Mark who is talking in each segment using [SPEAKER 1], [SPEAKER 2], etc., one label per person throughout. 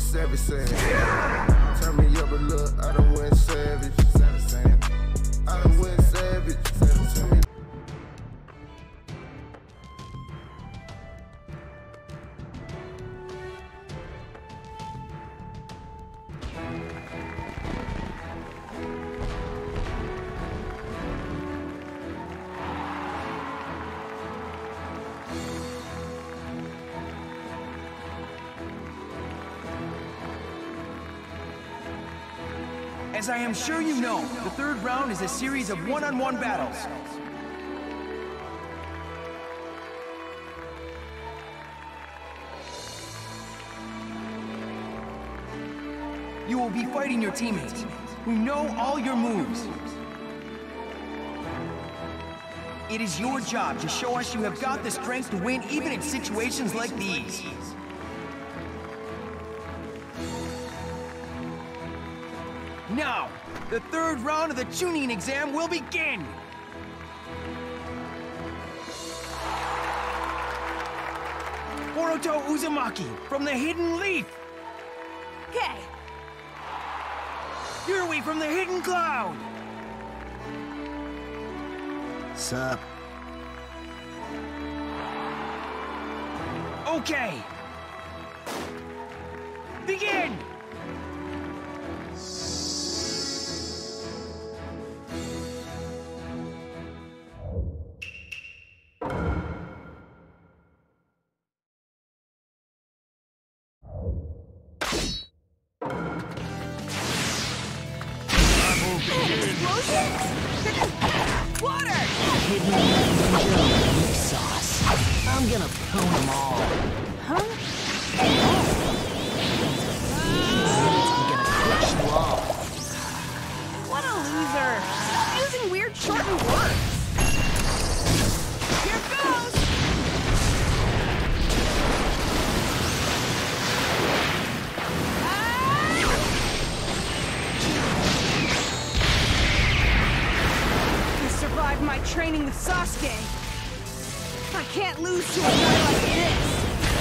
[SPEAKER 1] savage saying. Turn me up a look, I done went savage. I done went savage. Turn me.
[SPEAKER 2] As I am sure you know, the third round is a series of one-on-one battles. You will be fighting your teammates, who know all your moves. It is your job to show us you have got the strength to win even in situations like these. Now, the third round of the Chunin exam will begin! Boruto Uzumaki from the Hidden Leaf!
[SPEAKER 3] Okay.
[SPEAKER 2] Yuri from the Hidden Cloud!
[SPEAKER 1] Sup?
[SPEAKER 2] Okay! Begin!
[SPEAKER 3] Water!
[SPEAKER 4] Hidden ninja weak sauce. I'm gonna pwn them all.
[SPEAKER 3] Huh?
[SPEAKER 4] I'm gonna crush you all.
[SPEAKER 3] What a loser! Stop using weird shortened words! Here goes! Survived my training with Sasuke. I can't lose to a guy like this.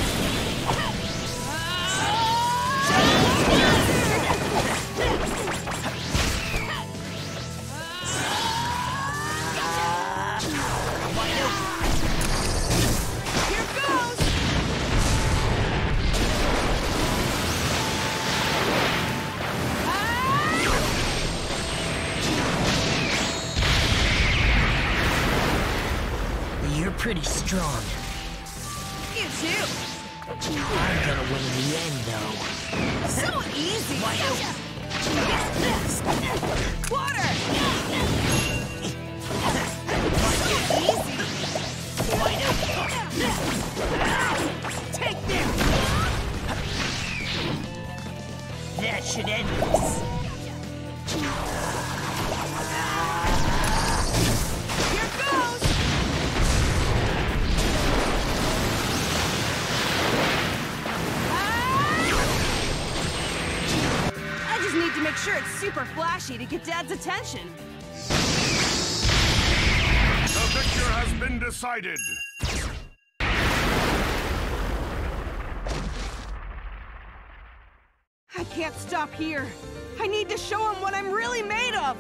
[SPEAKER 3] Here goes.
[SPEAKER 4] You're pretty strong.
[SPEAKER 3] You too.
[SPEAKER 4] I'm gonna win in the end, though.
[SPEAKER 3] So easy. Water. Take this.
[SPEAKER 4] That should end this.
[SPEAKER 3] Here goes. I just need to make sure it's super flashy to get Dad's attention.
[SPEAKER 5] The victor has been decided.
[SPEAKER 3] I can't stop here. I need to show him what I'm really made of.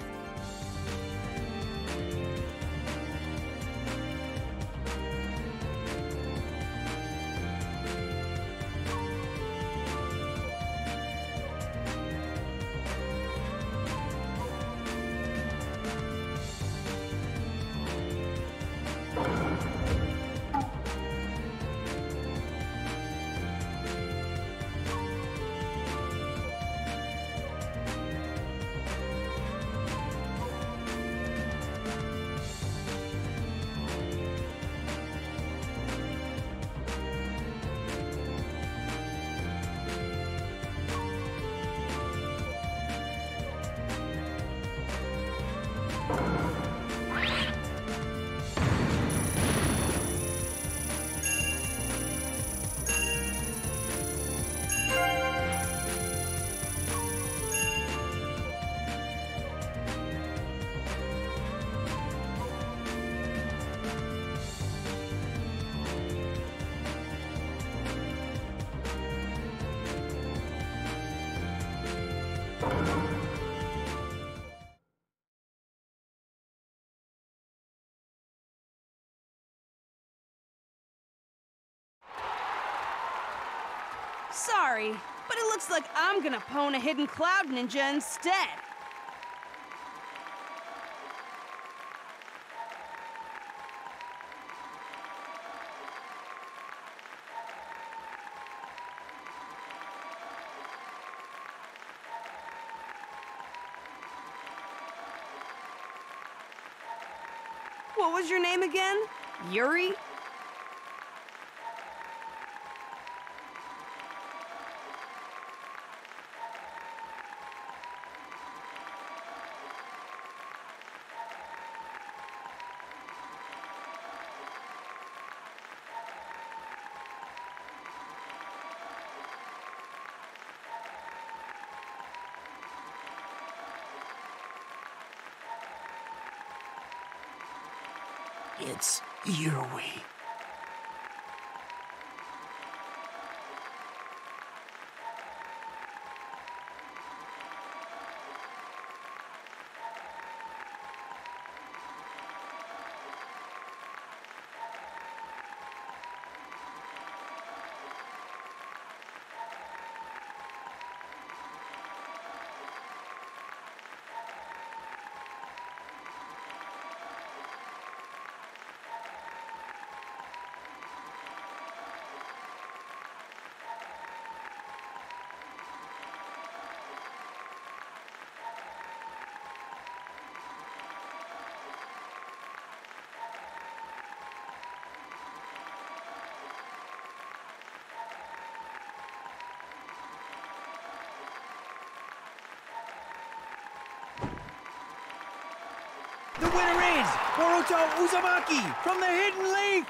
[SPEAKER 3] Sorry, but it looks like I'm gonna pwn a hidden cloud ninja instead. What was your name again? Yuri?
[SPEAKER 4] It's Yuri.
[SPEAKER 2] The winner is Boruto Uzumaki from the Hidden Leaf!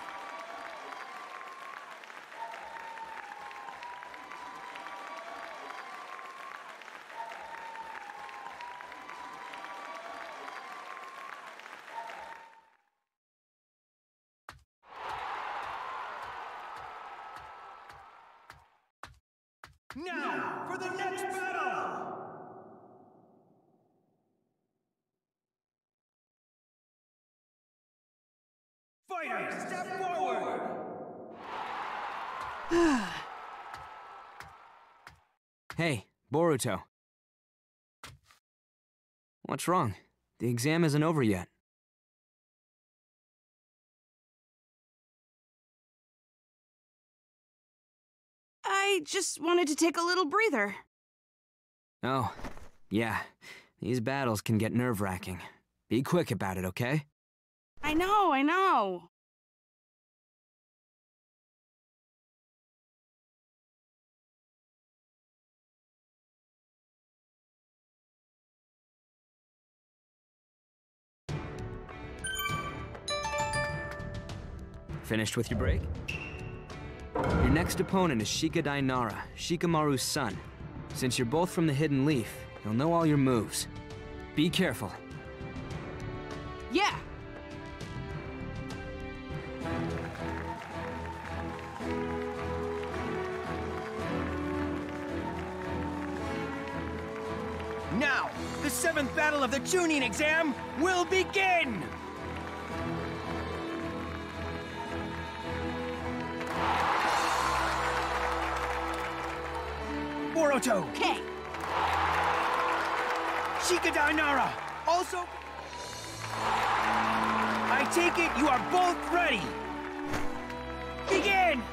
[SPEAKER 2] Now, for the next battle! Fighters, step forward!
[SPEAKER 6] Hey, Boruto. What's wrong? The exam isn't over yet.
[SPEAKER 3] I just wanted to take a little breather.
[SPEAKER 6] Oh, yeah. These battles can get nerve-wracking. Be quick about it, okay?
[SPEAKER 3] I know.
[SPEAKER 6] Finished with your break? Your next opponent is Shikadai Nara, Shikamaru's son. Since you're both from the Hidden Leaf, you'll know all your moves. Be careful.
[SPEAKER 3] Yeah.
[SPEAKER 2] Now, the 7th battle of the Chunin exam will begin! Boruto!
[SPEAKER 3] Okay.
[SPEAKER 2] Shikadai Nara! Also... I take it you are both ready! Begin!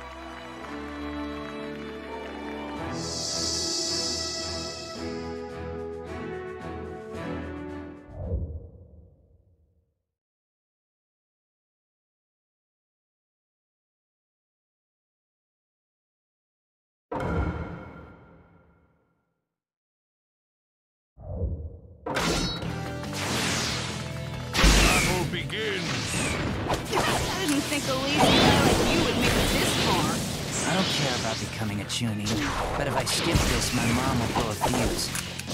[SPEAKER 5] Battle begins.
[SPEAKER 3] I didn't think a lazy guy like you would make it this far.
[SPEAKER 4] I don't care about becoming a Chunin, but if I skip this, my mom will blow a fuse.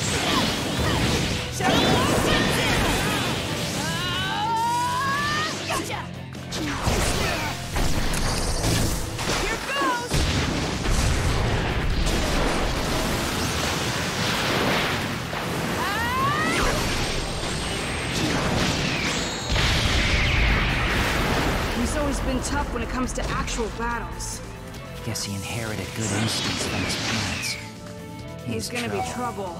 [SPEAKER 3] Shut up! Gotcha! Here goes! tough when it comes to actual battles.
[SPEAKER 4] Guess he inherited good instincts from his parents.
[SPEAKER 3] He's gonna be trouble.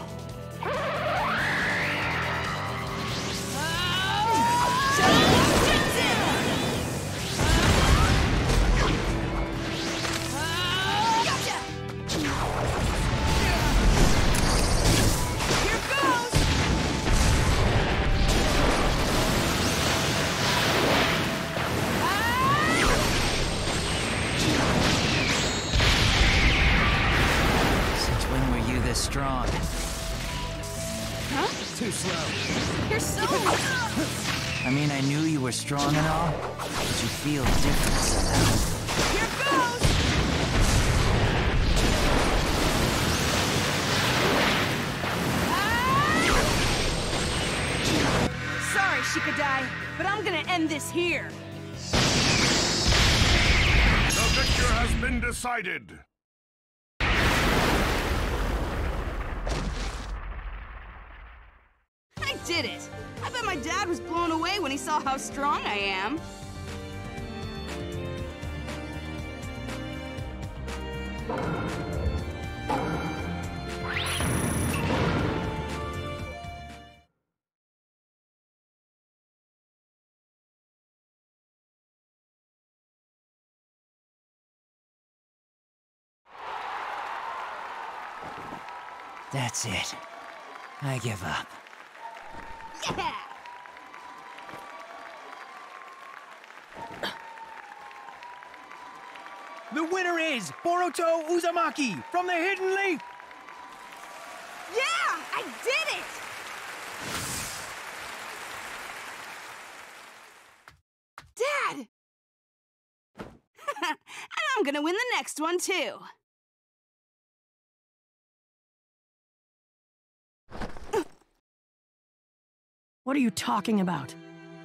[SPEAKER 4] Strong.
[SPEAKER 3] Huh?
[SPEAKER 6] Too slow.
[SPEAKER 3] You're so...
[SPEAKER 4] I mean, I knew you were strong and all, but you feel different somehow.
[SPEAKER 3] Here goes! Sorry, Shikadai, but I'm gonna end this here.
[SPEAKER 5] The victor has been decided.
[SPEAKER 3] I did it! I bet my dad was blown away when he saw how strong I am.
[SPEAKER 4] That's it. I give up.
[SPEAKER 3] Yeah!
[SPEAKER 2] The winner is Boruto Uzumaki from the Hidden Leaf!
[SPEAKER 3] Yeah! I did it! Dad! And I'm gonna win the next one, too.
[SPEAKER 7] What are you talking about?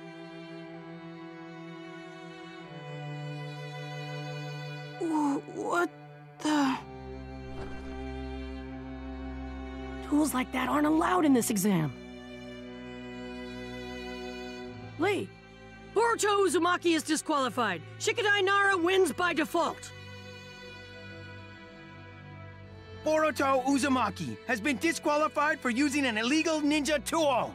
[SPEAKER 3] What the...
[SPEAKER 7] Tools like that aren't allowed in this exam. Lee, Boruto Uzumaki is disqualified. Shikadai Nara wins by default.
[SPEAKER 2] Boruto Uzumaki has been disqualified for using an illegal ninja tool!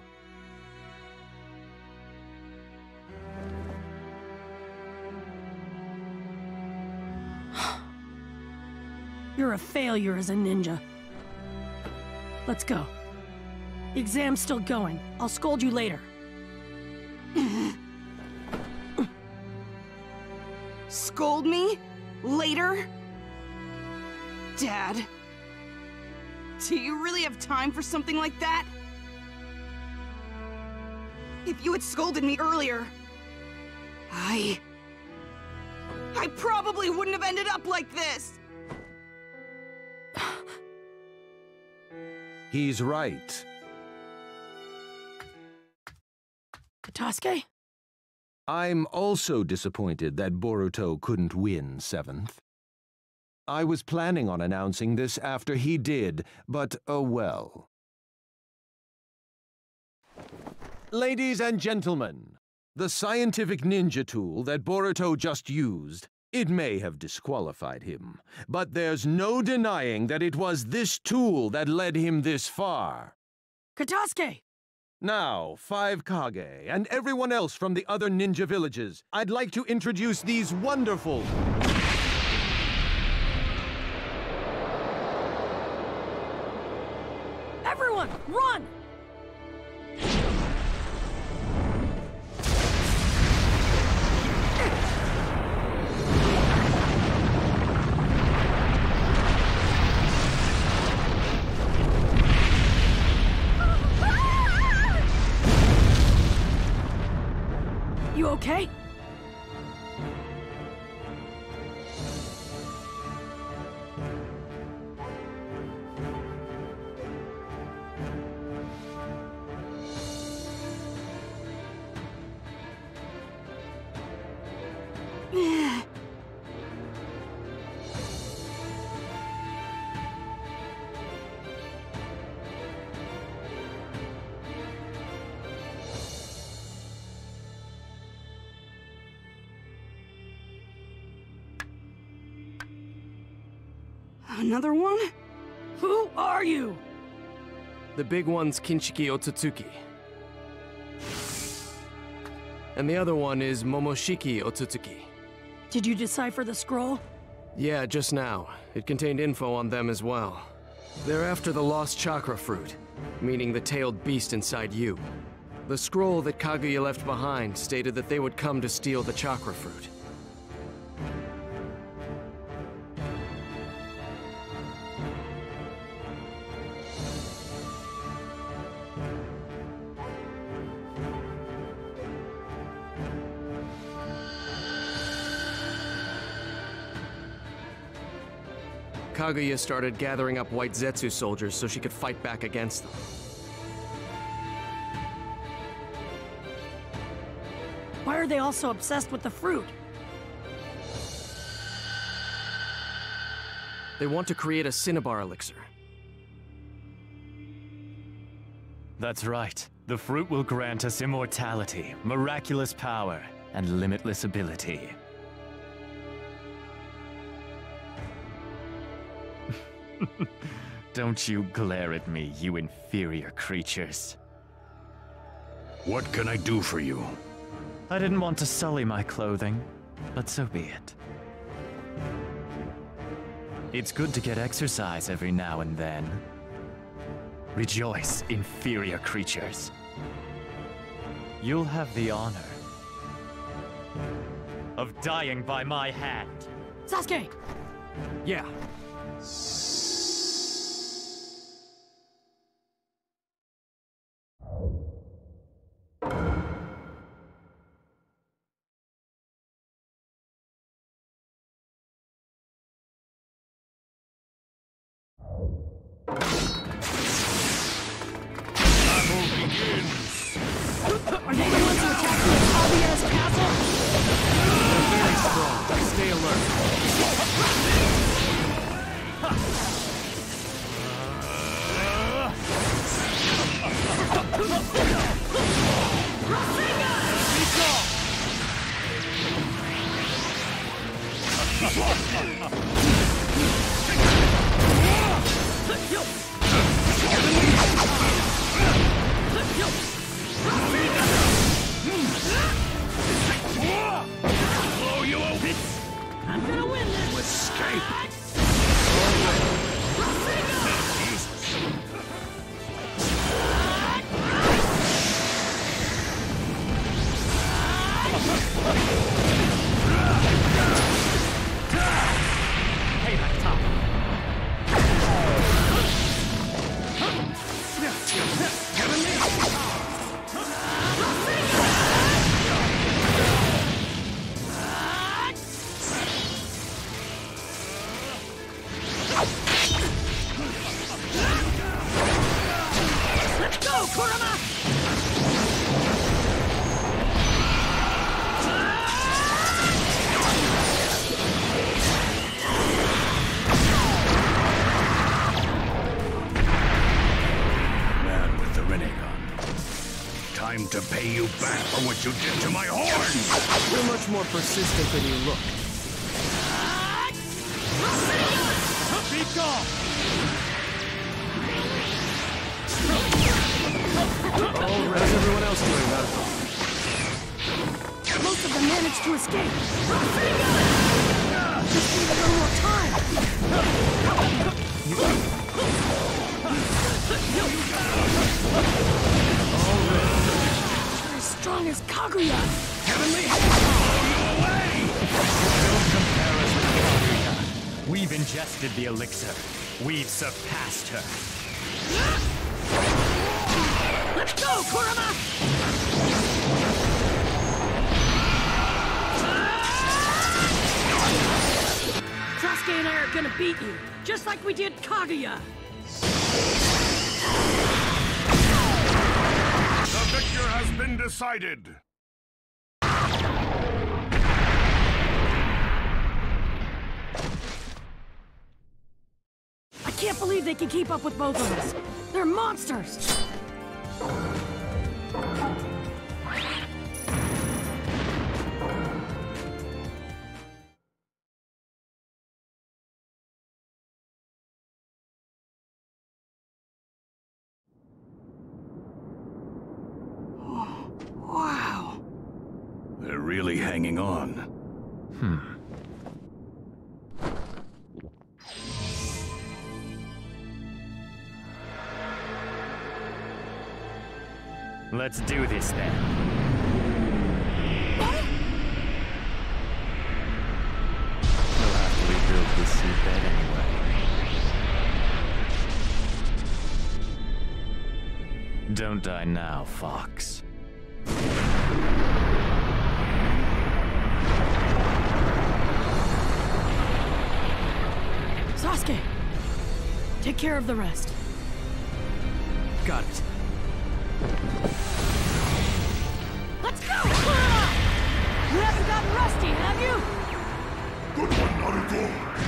[SPEAKER 7] You're a failure as a ninja. Let's go. The exam's still going. I'll scold you later.
[SPEAKER 3] Scold me? Later? Dad, do you really have time for something like that? If you had scolded me earlier, I probably wouldn't have ended up like this!
[SPEAKER 8] He's right.
[SPEAKER 7] Katasuke?
[SPEAKER 8] I'm also disappointed that Boruto couldn't win 7th. I was planning on announcing this after he did, but oh well. Ladies and gentlemen, the scientific ninja tool that Boruto just used, it may have disqualified him, but there's no denying that it was this tool that led him this far.
[SPEAKER 7] Katasuke!
[SPEAKER 8] Now, 5 Kage, and everyone else from the other ninja villages, I'd like to introduce these wonderful...
[SPEAKER 7] Everyone, run! You okay?
[SPEAKER 3] Another one?
[SPEAKER 7] Who are you?
[SPEAKER 9] The big one's Kinshiki Otsutsuki. And the other one is Momoshiki Otsutsuki.
[SPEAKER 7] Did you decipher the scroll?
[SPEAKER 9] Yeah, just now. It contained info on them as well. They're after the lost chakra fruit, meaning the tailed beast inside you. The scroll that Kaguya left behind stated that they would come to steal the chakra fruit. Kaguya started gathering up White Zetsu soldiers so she could fight back against them.
[SPEAKER 7] Why are they all so obsessed with the fruit?
[SPEAKER 9] They want to create a Cinnabar elixir.
[SPEAKER 10] That's right. The fruit will grant us immortality, miraculous power, and limitless ability. Don't you glare at me, you inferior creatures.
[SPEAKER 5] What can I do for you?
[SPEAKER 10] I didn't want to sully my clothing, but so be it. It's good to get exercise every now and then. Rejoice, inferior creatures. You'll have the honor of dying by my hand.
[SPEAKER 7] Sasuke!
[SPEAKER 9] Yeah.
[SPEAKER 7] Are they the ones who attacked me at Kaguya's castle?
[SPEAKER 9] They're very strong. Stay alert.
[SPEAKER 7] I'm gonna win this!
[SPEAKER 5] Escape!
[SPEAKER 7] Let's go, Kurama!
[SPEAKER 5] Man with the Rinnegan. Time to pay you back for what you did to my horn!
[SPEAKER 9] You're much more persistent than you look.
[SPEAKER 10] Be gone!
[SPEAKER 9] How's everyone else doing,
[SPEAKER 7] Most of them managed to escape. Just need a little more time. You're as strong as Kaguya.
[SPEAKER 10] Don't compare us with Kaguya. We've ingested the elixir. We've surpassed her.
[SPEAKER 7] Let's go, Kurama! Sasuke and I are gonna beat you, just like we did Kaguya.
[SPEAKER 5] The victor has been decided!
[SPEAKER 7] I can't believe they can keep up with both of us. They're monsters!
[SPEAKER 5] really hanging on.
[SPEAKER 10] Let's do this then. We'll have to rebuild this seedbed anyway. Don't die now, Fox.
[SPEAKER 7] Sasuke! Take care of the rest.
[SPEAKER 6] Got it.
[SPEAKER 7] Let's go! You haven't gotten rusty, have you?
[SPEAKER 5] Good one, Naruto!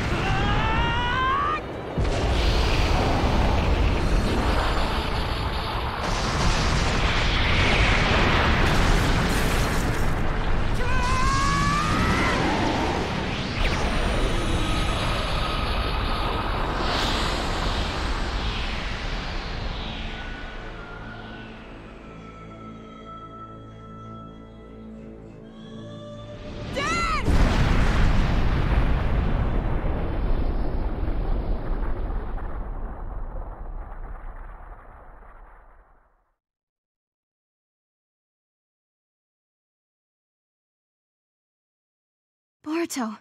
[SPEAKER 3] Boruto.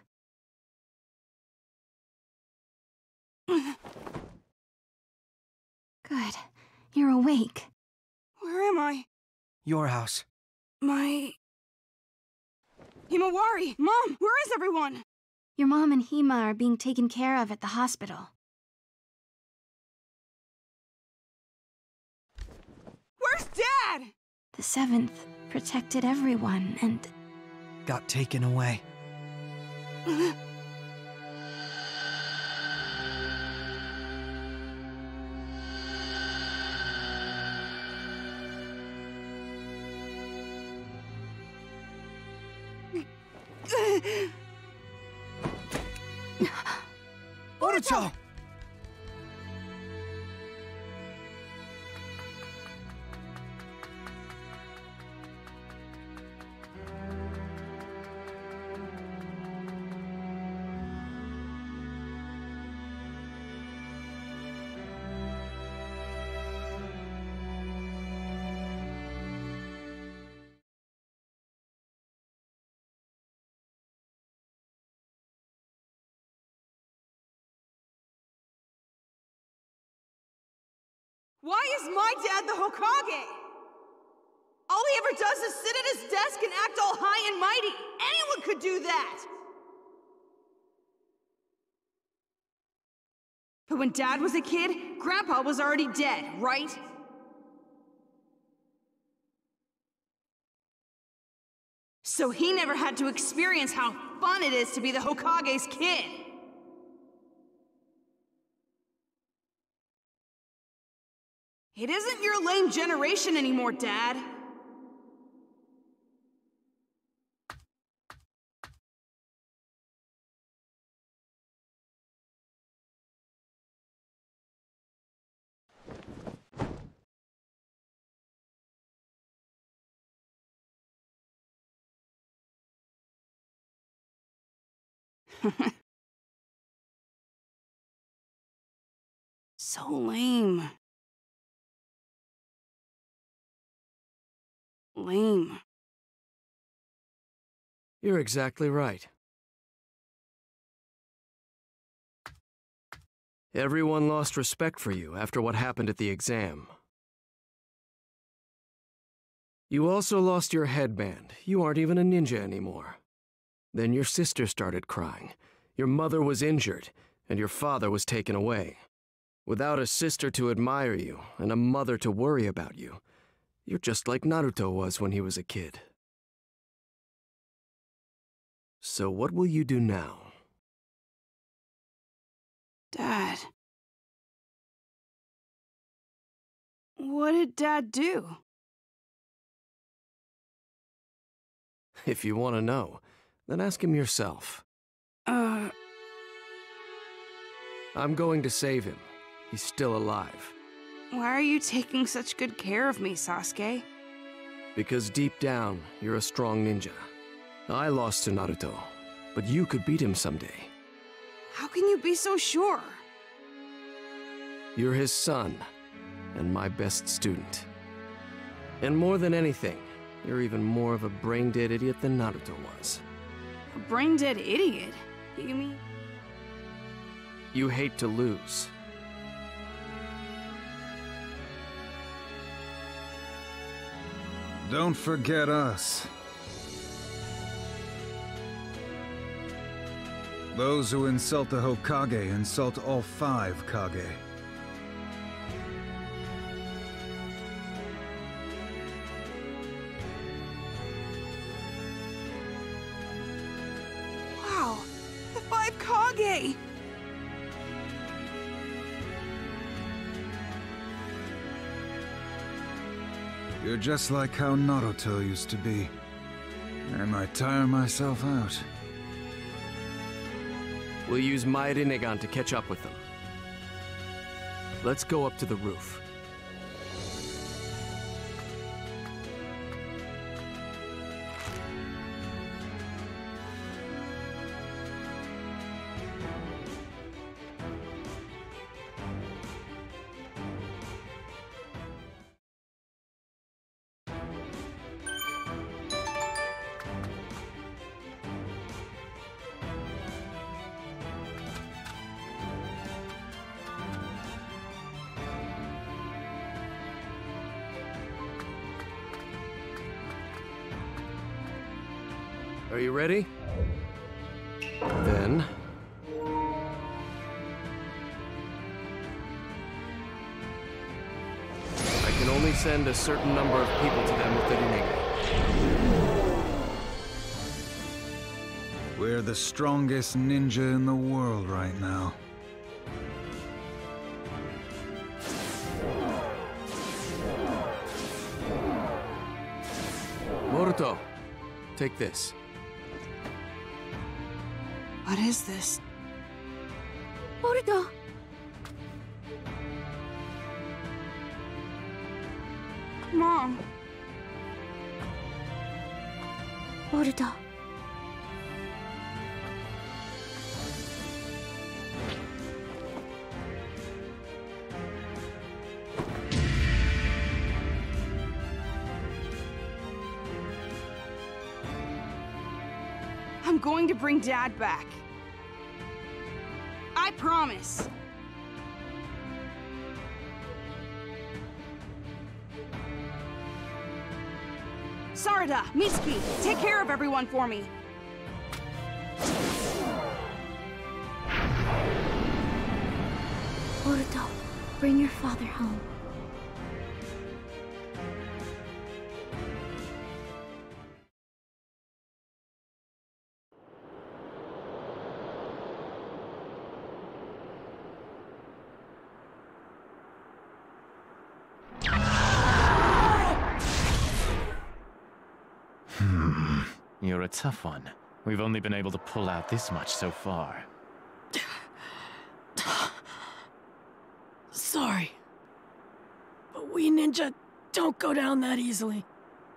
[SPEAKER 3] Good. You're awake.
[SPEAKER 11] Where am I?
[SPEAKER 2] Your house.
[SPEAKER 11] My... Himawari! Mom, where is everyone?
[SPEAKER 3] Your mom and Hima are being taken care of at the hospital.
[SPEAKER 11] Where's Dad?
[SPEAKER 3] The 7th protected everyone and...
[SPEAKER 2] Got taken away. Boruto!
[SPEAKER 11] Why is my dad the Hokage? All he ever does is sit at his desk and act all high and mighty. Anyone could do that! But when Dad was a kid, Grandpa was already dead, right? So he never had to experience how fun it is to be the Hokage's kid. It isn't your lame generation anymore, Dad. So lame. Lame.
[SPEAKER 9] You're exactly right. Everyone lost respect for you after what happened at the exam. You also lost your headband. You aren't even a ninja anymore. Then your sister started crying. Your mother was injured, and your father was taken away. Without a sister to admire you, and a mother to worry about you, you're just like Naruto was when he was a kid. So what will you do now?
[SPEAKER 11] Dad. What did Dad do?
[SPEAKER 9] If you want to know, then ask him yourself. I'm going to save him. He's still alive.
[SPEAKER 11] Why are you taking such good care of me, Sasuke?
[SPEAKER 9] Because deep down, you're a strong ninja. I lost to Naruto, but you could beat him someday.
[SPEAKER 11] How can you be so sure?
[SPEAKER 9] You're his son, and my best student. And more than anything, you're even more of a brain-dead idiot than Naruto was.
[SPEAKER 11] A brain-dead idiot? You mean?
[SPEAKER 9] You hate to lose.
[SPEAKER 12] Don't forget us. Those who insult the Hokage insult all 5 Kage.
[SPEAKER 11] Wow, the 5 Kage!
[SPEAKER 12] You're just like how Naruto used to be. I might tire myself out.
[SPEAKER 9] We'll use my Rinnegan to catch up with them. Let's go up to the roof. Are you ready? Then... I can only send a certain number of people to them with the Rinnegan.
[SPEAKER 12] We're the strongest ninja in the world right now.
[SPEAKER 9] Boruto, take this.
[SPEAKER 11] What is this?
[SPEAKER 3] Boruto!
[SPEAKER 11] Mom.
[SPEAKER 3] Boruto.
[SPEAKER 11] I'm going to bring Dad back. I promise. Sarada, Mitsuki, take care of everyone for me.
[SPEAKER 3] Boruto, bring your father home.
[SPEAKER 10] You're a tough one. We've only been able to pull out this much so far.
[SPEAKER 7] Sorry. But we ninja don't go down that easily.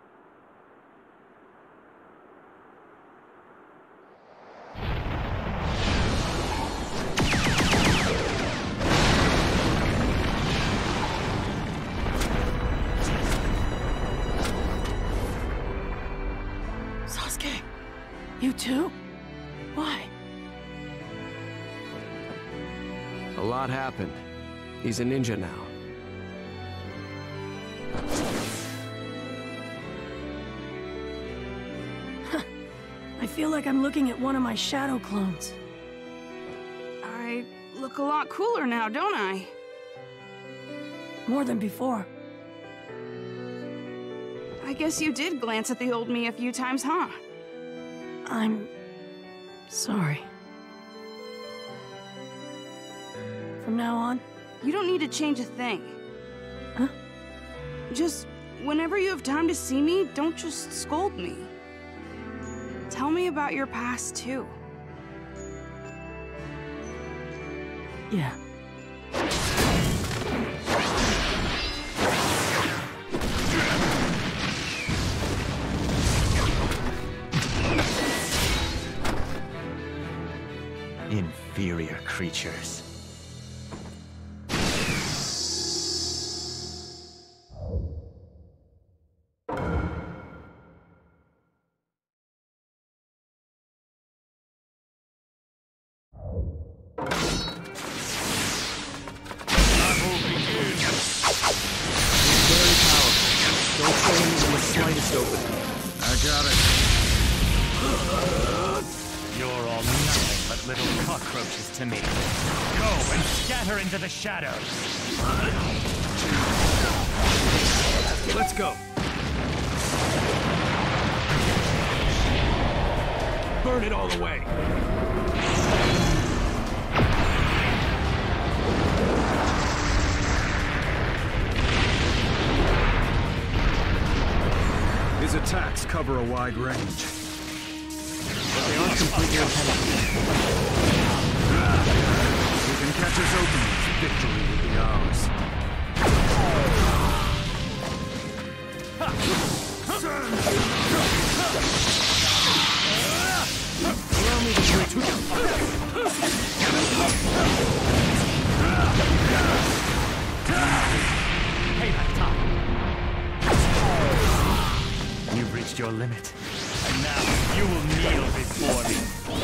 [SPEAKER 7] Sasuke, you too? Why?
[SPEAKER 9] A lot happened. He's a ninja now.
[SPEAKER 7] I feel like I'm looking at one of my shadow clones.
[SPEAKER 11] I look a lot cooler now, don't I?
[SPEAKER 7] More than before.
[SPEAKER 11] I guess you did glance at the old me a few times, huh?
[SPEAKER 7] I'm... sorry. From now on?
[SPEAKER 11] You don't need to change a thing.
[SPEAKER 7] Huh?
[SPEAKER 11] Just, whenever you have time to see me, don't just scold me. Tell me about your past, too.
[SPEAKER 7] Yeah.
[SPEAKER 10] inferior creatures. Little cockroaches to me. Go and scatter into the shadows.
[SPEAKER 9] Let's go. Burn it all away.
[SPEAKER 12] His attacks cover a wide range.
[SPEAKER 9] But they aren't completely impenetrable.
[SPEAKER 12] We can catch us openings. Victory will be ours.
[SPEAKER 9] Allow me to shoot you.
[SPEAKER 10] Hey, Laptop. You've reached your limit. And now you will kneel before me.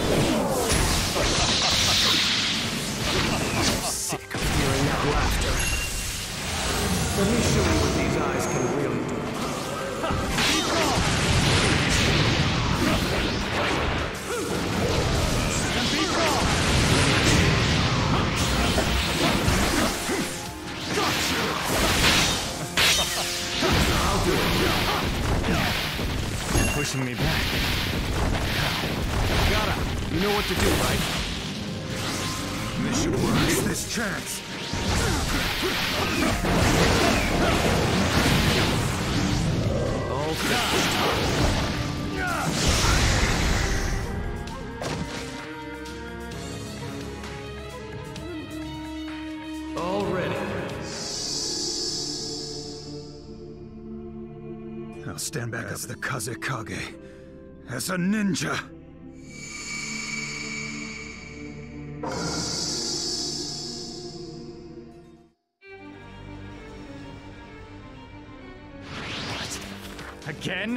[SPEAKER 9] I'm sick of hearing that laughter. Let me show you what these eyes can really do.
[SPEAKER 10] I'll do it. You're pushing me back.
[SPEAKER 9] Gotta. You know what to do, right?
[SPEAKER 12] Mission works this chance.
[SPEAKER 9] All finished. All ready.
[SPEAKER 12] I'll stand back as the Kazekage. As a ninja.
[SPEAKER 10] Again?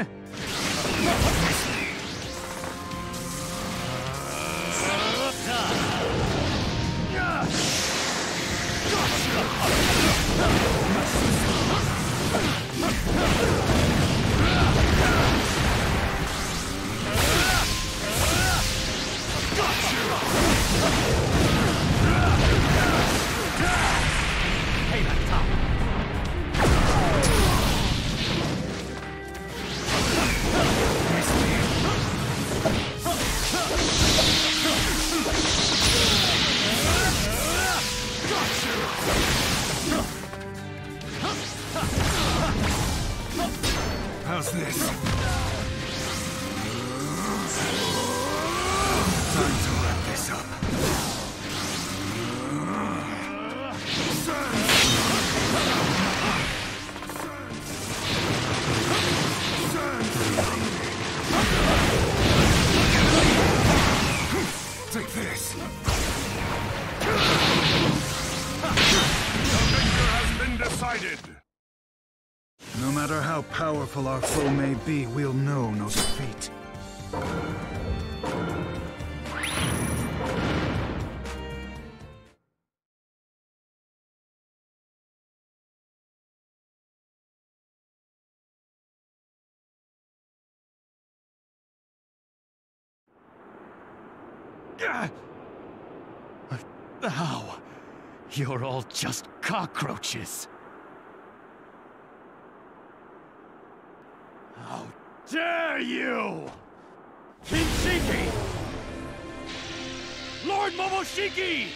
[SPEAKER 10] Hey, Laptop.
[SPEAKER 12] How's this? Time to wrap this up. Take this.
[SPEAKER 5] The victor has been decided.
[SPEAKER 12] No matter how powerful our foe may be, we'll know no defeat.
[SPEAKER 10] How? You're all just cockroaches. How dare you! Kinshiki! Lord Momoshiki!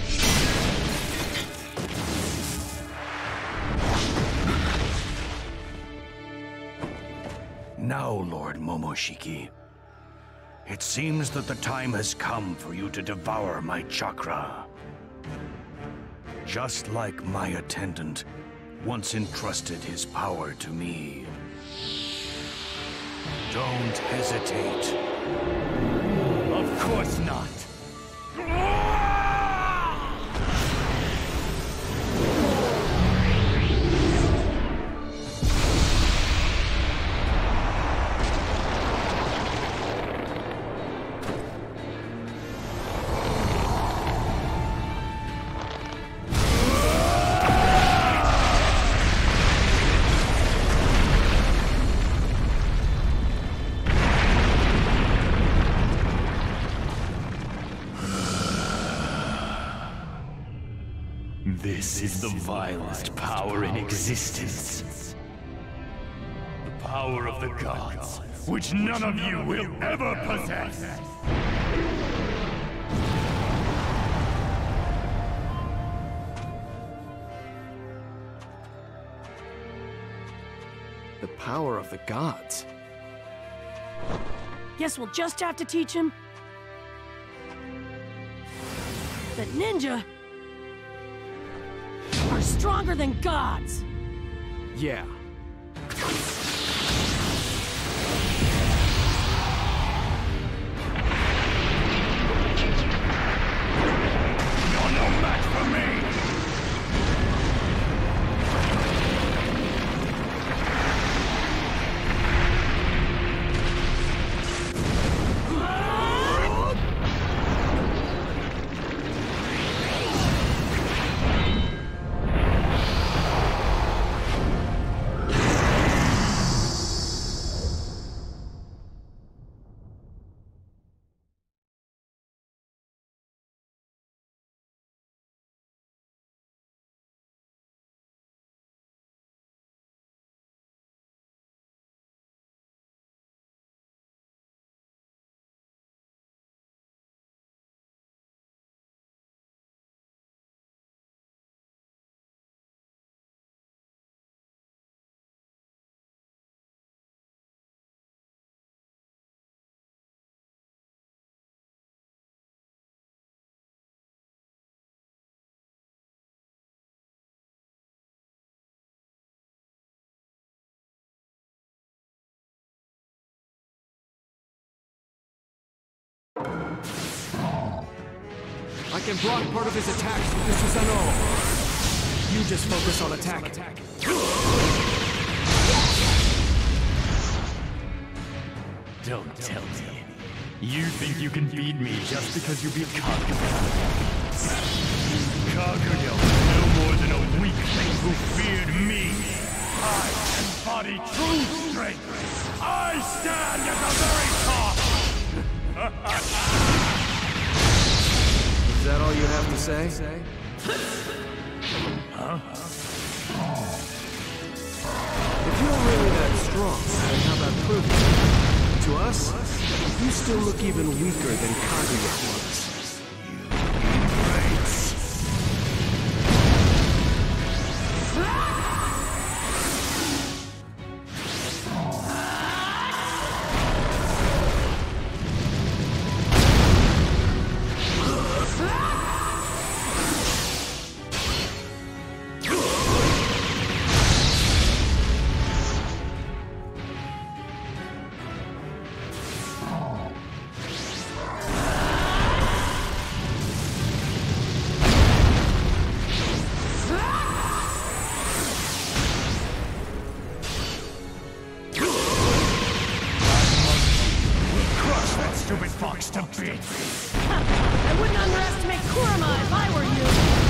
[SPEAKER 5] Now, Lord Momoshiki, it seems that the time has come for you to devour my chakra. Just like my attendant once entrusted his power to me. Don't hesitate.
[SPEAKER 10] Of course not.
[SPEAKER 5] This is the vilest power in existence. The power of the gods, which none of you will ever possess!
[SPEAKER 9] The power of the gods?
[SPEAKER 7] Guess we'll just have to teach him that ninja are stronger than gods.
[SPEAKER 9] Yeah.
[SPEAKER 5] You're no match for me!
[SPEAKER 9] I can block part of his attacks with the Susanoo. You just focus on attacking.
[SPEAKER 10] Don't tell me. You think you can beat me just because you beat Kaguya?
[SPEAKER 5] Kaguya was no more than a weakling who feared me. I embody true strength. I stand at the very top!
[SPEAKER 9] Is that all you have to say?
[SPEAKER 5] Huh?
[SPEAKER 9] If you're really that strong, then how about proving it? To us, you still look even weaker than Kaguya was.
[SPEAKER 5] Stupid fox to bits!
[SPEAKER 7] I wouldn't underestimate Kurama if I were you!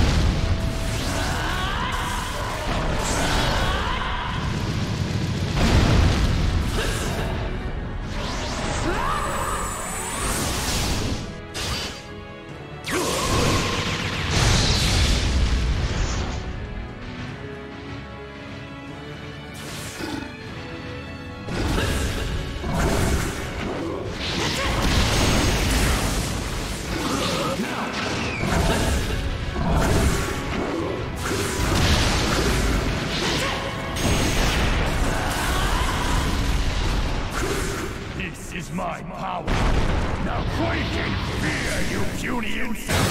[SPEAKER 5] This is my power! Now quake in fear, you puny insect!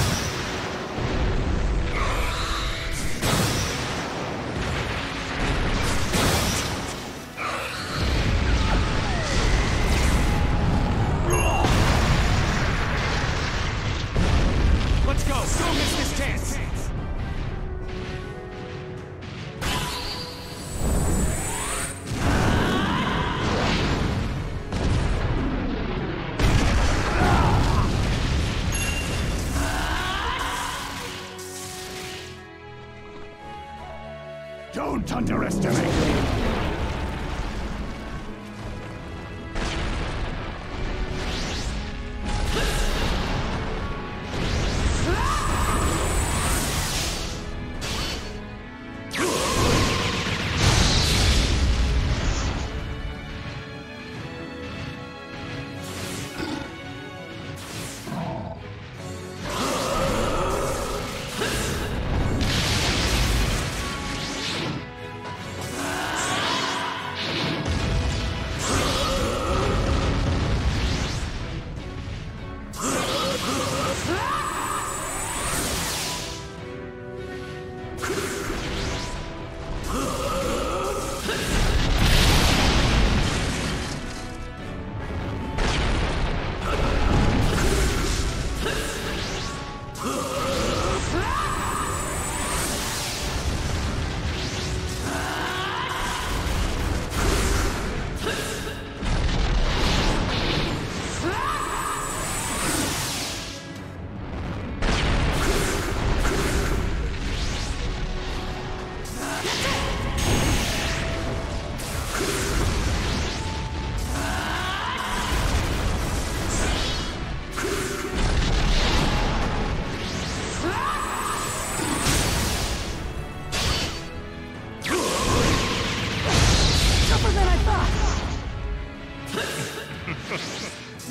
[SPEAKER 9] Let's go! Don't miss this chance!
[SPEAKER 5] Don't underestimate me!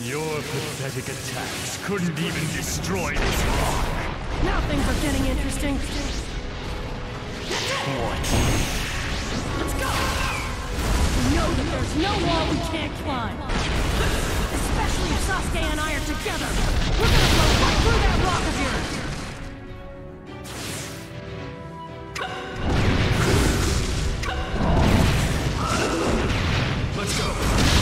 [SPEAKER 5] Your pathetic attacks couldn't even destroy this rock.
[SPEAKER 7] Now things are getting interesting.
[SPEAKER 5] What?
[SPEAKER 7] Let's go! We know that there's no wall we can't climb. Especially if Sasuke and I are together. We're gonna blow right through that rock of yours.
[SPEAKER 5] Let's go.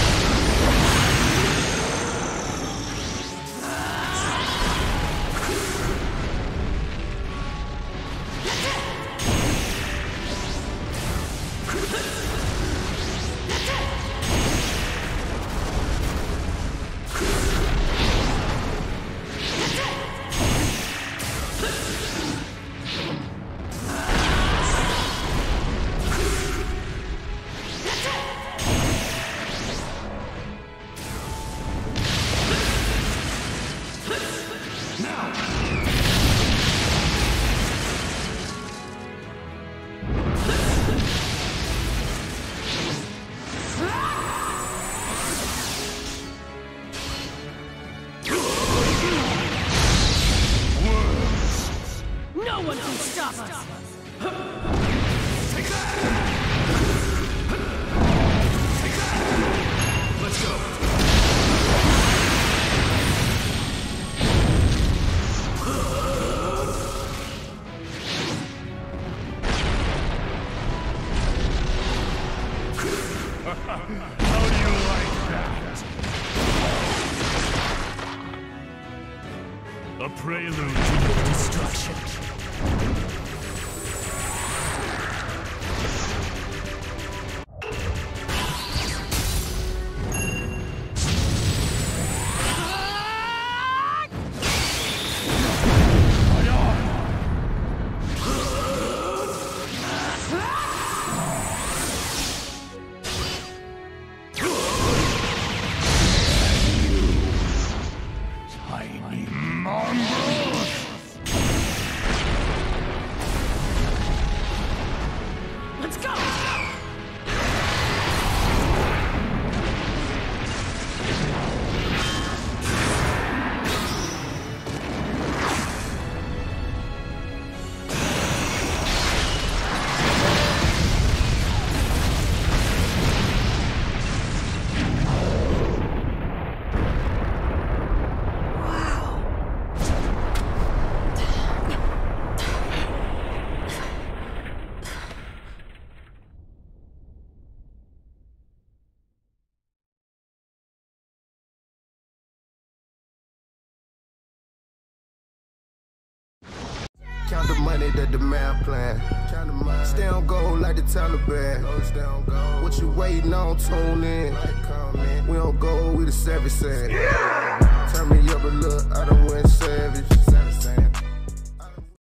[SPEAKER 7] No one can stop us!
[SPEAKER 5] Take that! Take that! Let's go. How do you like that? A prelude to your destruction. Tiny mongrels!
[SPEAKER 7] Let's go!
[SPEAKER 1] Count the money that the man plan. Stay on gold like the Taliban. What you waiting on? Tune in. We don't go, we the service. Turn me up a look, I done went savage.